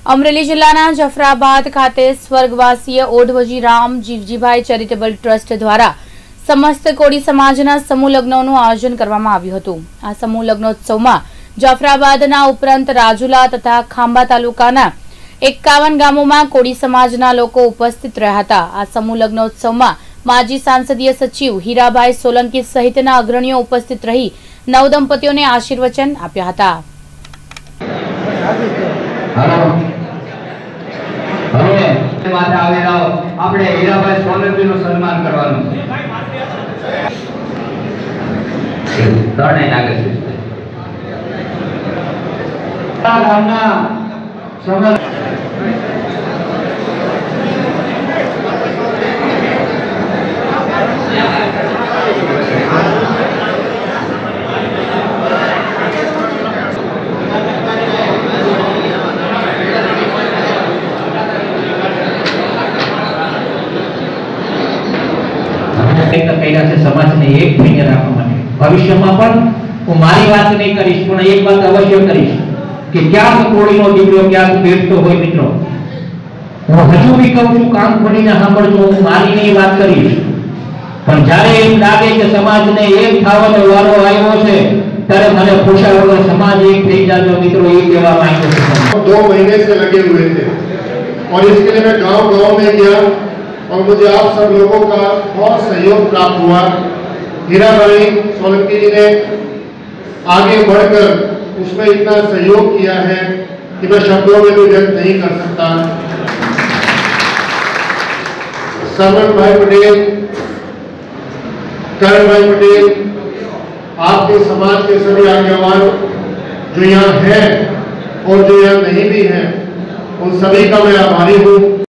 અમરેલી જિલ્લાના જફરાબાદ ખાતે સ્વર્ગવાસીય ઓઢવજી રામ જીવજીભાઈ ચેરિટેબલ ટ્રસ્ટ દ્વારા સમસ્ત કોળી સમાજના સમૂહ લગ્નોનું આયોજન કરવામાં આવ્યું હતું। આ સમૂહ લગ્નોત્સવમાં જફરાબાદના ઉપરાંત રાજુલા તથા ખાંભા તાલુકાના 51 ગામોમાં કોળી સમાજના લોકો ઉપસ્થિત રહ્યા હતા। આ સમૂહ લગ્નોત્સવમાં માજી સાંસદીય સચિવ હીરાભાઈ સોલંકી સહિતના અગ્રણીઓ ઉપસ્થિત રહી નવદંપતીઓને આશીર્વચન આપ્યા હતા। આપણે હીરાભાઈ સોલંકીનું સન્માન કરવાનું છે। ત્રણેય નાગરિક ગામના સમાજ समाज ने एक थઈને રાખવા માટે ભવિષ્યમાં પણ હું મારી વાત નહીં કરીશ પણ એક વાત અવશ્ય કરીશ કે ક્યાંક કોળીનો દીકરો ક્યાંક બેઠતો હોય મિત્રો હું હજુ બી કહું છું કામ ખોલીને સાંભળજો હું મારી નહીં વાત કરીશ પણ જ્યારે એમ લાગે કે સમાજને એક થવાનો વારો આવ્યો છે ત્યારે મને પૂછ્યા વગર સમાજ એક થઈ જાજો મિત્રો એ કહેવા માંગ્યો છું। 2 महीने से लगे हुए थे और इसके लिए मैं गांव-गांव में गया और मुझे आप सब लोगों का बहुत सहयोग प्राप्त हुआ। हीराभाई सोलंकी जी ने आगे बढ़कर उसमें इतना सहयोग किया है कि मैं शब्दों में भी व्यक्त नहीं कर सकता। सरवन भाई पटेल, करण भाई पटेल, आपके समाज के सभी आज्ञावान जो यहाँ हैं और जो यहाँ नहीं भी हैं उन सभी का मैं आभारी हूँ।